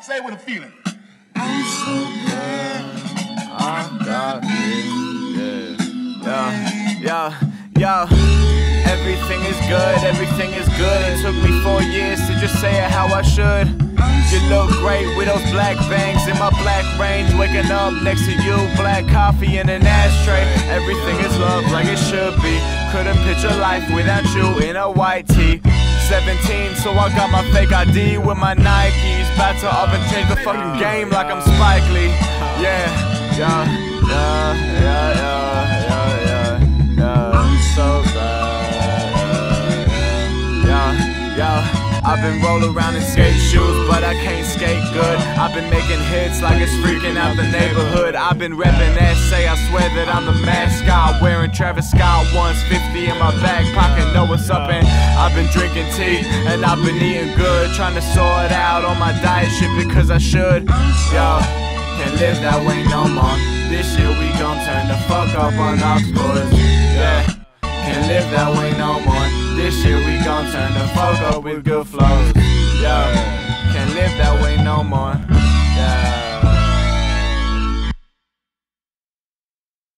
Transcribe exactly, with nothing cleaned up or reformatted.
Say it with a feeling. I'm so glad I got you. Yeah, yeah, yeah, yeah. Everything is good, everything is good. It took me four years to just say it how I should. You look great with those black bangs in my black range. Waking up next to you, black coffee in an ashtray. Everything is love like it should be. Couldn't picture life without you in a white tee. Seventeen, so I got my fake I D with my Nikes. About to up and change the fucking game like I'm Spike Lee. Yeah, yeah, yeah, yeah, yeah, yeah, yeah, yeah. I'm so glad. Yeah, yeah, yeah. I've been rolling around in skate shoes, but I can't skate good. I've been making hits like it's freaking out the neighborhood. I've been repping S A, I swear that I'm the mascot. Wearing Travis Scott ones fifty in my back pocket, know what's up. And I've been drinking tea, and I've been eating good. Trying to sort out all my diet shit because I should. Yo, can't live that way no more. This year we gon' turn the fuck up on our scores. Yeah, can't live that way no more. This year we gon' turn the fuck up with good flows.